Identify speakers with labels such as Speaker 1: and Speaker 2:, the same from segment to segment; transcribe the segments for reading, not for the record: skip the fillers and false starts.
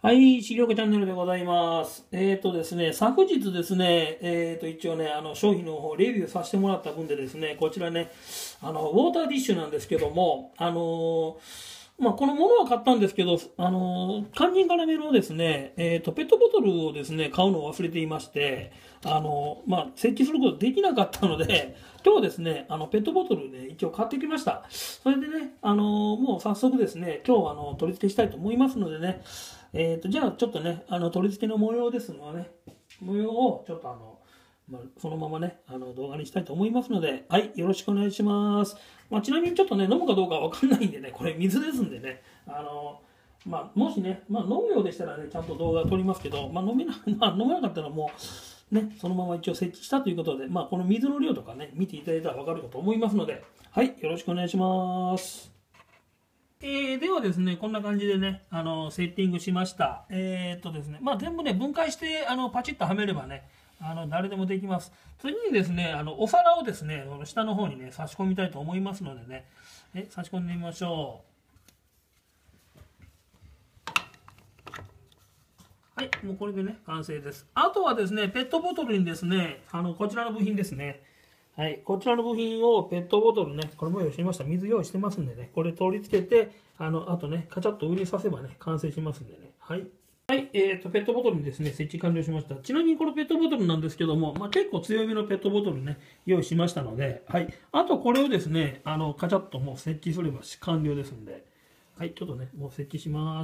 Speaker 1: はい、資料チャンネルでございます。ですね、昨日ですね、一応ね、商品の方、レビューさせてもらった分でですね、こちらね、ウォーターディッシュなんですけども、このものは買ったんですけど、肝心からメロをですね、ペットボトルをですね、買うのを忘れていまして、設置することできなかったので、今日ですね、ペットボトルね、一応買ってきました。それでね、もう早速ですね、今日取り付けしたいと思いますのでね、じゃあちょっとね、取り付けの模様ですのでね、模様をちょっとそのままね、動画にしたいと思いますので、はい、よろしくお願いします。ちなみにちょっとね、飲むかどうかわかんないんでね、これ水ですんでね、もしね、飲むようでしたらね、ちゃんと動画撮りますけど、飲めなかったらもう、ね、そのまま一応設置したということで、この水の量とかね、見ていただいたらわかるかと思いますので、はい、よろしくお願いします。ではですね、こんな感じでね、セッティングしました。ですね、全部ね、分解して、パチッとはめればね、誰でもできます。次にですね、お皿をですね、下の方にね、差し込みたいと思いますのでね、差し込んでみましょう。はい、もうこれでね、完成です。あとはですね、ペットボトルにですね、こちらの部品ですね。はい、こちらの部品をペットボトルね、これも用意しました。水用意してますんでね、これ取り付けて、あとね、カチャッと上に刺せばね、完成しますんでね。はい。はい、ペットボトルにですね、設置完了しました。ちなみにこのペットボトルなんですけども、結構強めのペットボトルね、用意しましたので、はい。あとこれをですね、カチャッともう設置すれば完了ですんで、はい、ちょっとね、もう設置します。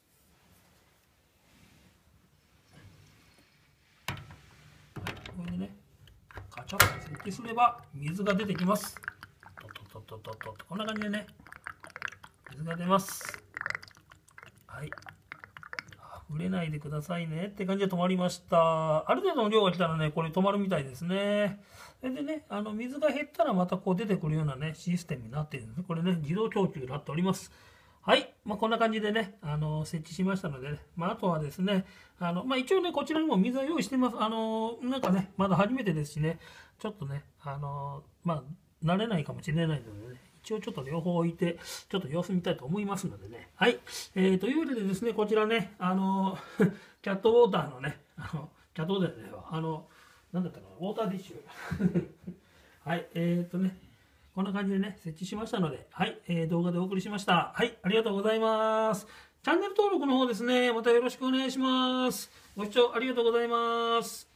Speaker 1: これでね、カチャッと設置すれば水が出てきます。こんな感じでね、水が出ます。はい。触れないでくださいねって感じで止まりました。ある程度の量が来たらね、これ止まるみたいですね。それでね、水が減ったらまたこう出てくるようなね、システムになっているんですね。これね、自動供給になっております。はい。こんな感じでね、設置しましたのでね、あとはですね、一応ね、こちらにも水は用意してます。なんかね、まだ初めてですしね、ちょっとね、慣れないかもしれないのでね、一応ちょっと両方置いて、ちょっと様子見たいと思いますのでね。はい。というわけでですね、こちらね、キャットウォーターのね、キャットウォーターじゃないわ、なんだったかな、ウォーターディッシュ。はい。こんな感じでね、設置しましたので、はい、動画でお送りしました。はい、ありがとうございます。チャンネル登録の方ですね、またよろしくお願いします。ご視聴ありがとうございます。